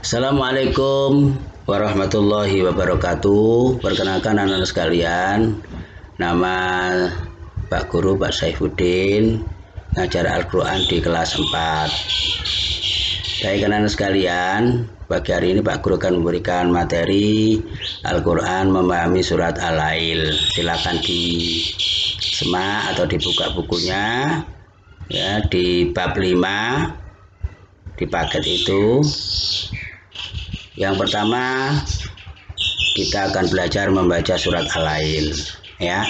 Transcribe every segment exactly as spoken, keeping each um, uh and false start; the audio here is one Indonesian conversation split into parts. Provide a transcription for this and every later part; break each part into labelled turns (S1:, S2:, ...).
S1: Assalamualaikum warahmatullahi wabarakatuh. Perkenalkan anak-anak sekalian, nama Pak Guru Pak Saifuddin, ngajar Al-Quran di kelas empat. Baik anak-anak sekalian, pagi hari ini Pak Guru akan memberikan materi Al-Quran memahami surat Al-Lail. Silakan disimak atau dibuka bukunya ya, di bab lima di paket itu. Yang pertama, kita akan belajar membaca surat Al-Lail ya.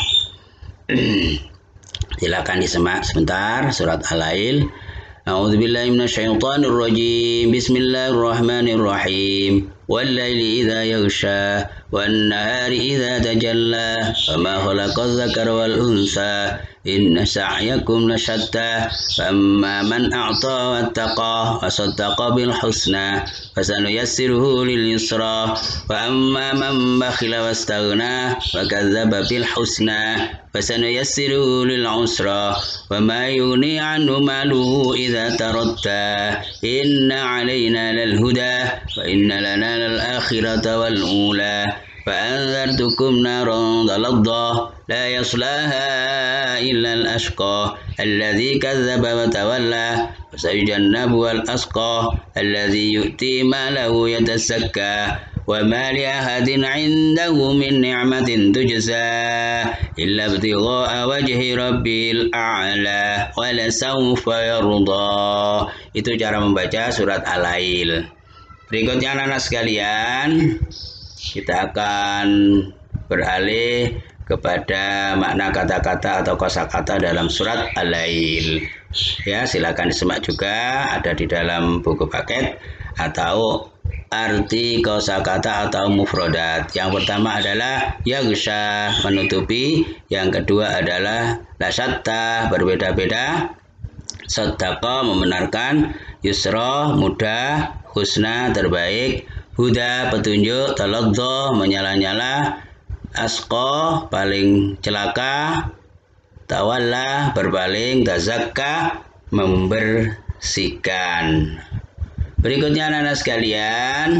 S1: Silakan disimak sebentar surat Al-Lail. A'udzubillahi minasyaitonirrajim. Bismillahirrahmanirrahim. Wal-laili idza yaghsha wan-nahari idza tajalla wama khalaqadz dzakara wal unsa inna sa'yakum lasyatta famma man a'ta wattaqa wa saddaqa bil husna fasanuyassiruhu lil yusra wa amma man bakhila wastaghna wa kadzdzaba bil husna fasanuyassiruhu lil usra wa ma yughni 'anhu maluhu idza taradda inna 'alaina lal huda wa inna lana lal akhirata wal ula فأنذرتكم نارا ضلظى لا يصلاها إلا الأشقى الذي كذب وتولى وسيجنبها الأشقى الذي يؤتي ماله يتزكى وما لأحد عنده من نعمة تجزى إلا ابتغاء وجه ربه الأعلى ولسوف يرضى. Itu cara membaca surat Al-Lail. Berikutnya anak-anak sekalian, kita akan beralih kepada makna kata-kata atau kosakata dalam surat Al-Lail. Ya, silakan disimak juga, ada di dalam buku paket, atau arti kosakata atau mufrodat. Yang pertama adalah yaghsha, menutupi. Yang kedua adalah lasyatta, berbeda-beda. Saddaqa, membenarkan. Yusra, mudah. Husna, terbaik. Huda, petunjuk. Taladza, menyala-nyala. Asqa, paling celaka. Tawalla, berpaling. Tazakka, membersihkan. Berikutnya anak-anak sekalian,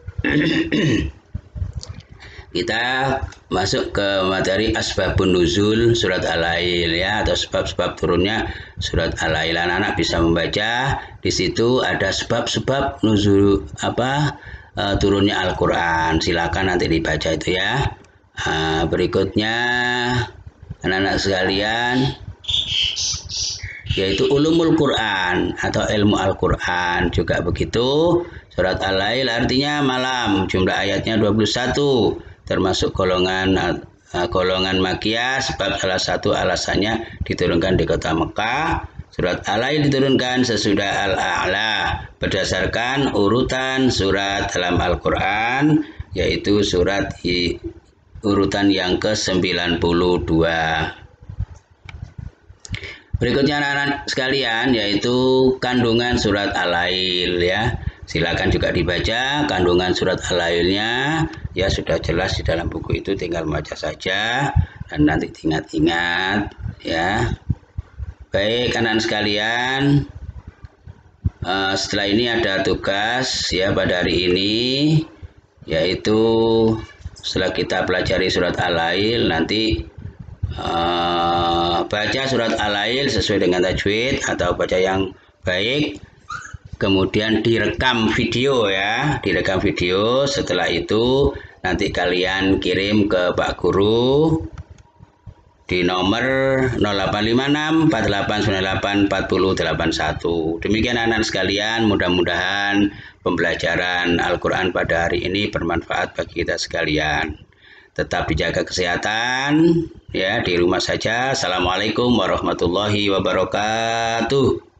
S1: kita masuk ke materi asbabun nuzul surat Al-Lail ya, atau sebab-sebab turunnya surat Al-Lail. Anak-anak bisa membaca di situ, ada sebab-sebab nuzul apa Uh, turunnya Al-Quran. Silakan nanti dibaca itu ya. Uh, berikutnya anak-anak sekalian, yaitu ulumul Quran atau ilmu Al-Quran juga begitu. Surat Al-Lail artinya malam, jumlah ayatnya dua puluh satu, termasuk golongan uh, golongan Makkiyah, sebab salah satu alasannya diturunkan di kota Mekah. Surat Al-Lail diturunkan sesudah Al-A'la berdasarkan urutan surat dalam Al-Quran, yaitu surat i, urutan yang ke sembilan puluh dua. Berikutnya anak-anak sekalian, yaitu kandungan surat Al-Lail ya. Silakan juga dibaca kandungan surat Al-Lailnya ya, sudah jelas di dalam buku itu, tinggal membaca saja dan nanti ingat-ingat ya. Baik anak-anak sekalian, uh, setelah ini ada tugas ya pada hari ini, yaitu setelah kita pelajari surat Al-Lail, nanti uh, baca surat Al-Lail sesuai dengan tajwid atau baca yang baik, kemudian direkam video ya, direkam video. Setelah itu nanti kalian kirim ke Pak Guru di nomor nol delapan lima enam empat delapan sembilan delapan empat nol delapan satu. Demikian anak-anak sekalian, mudah-mudahan pembelajaran Al-Quran pada hari ini bermanfaat bagi kita sekalian. Tetap dijaga kesehatan ya, di rumah saja. Assalamualaikum warahmatullahi wabarakatuh.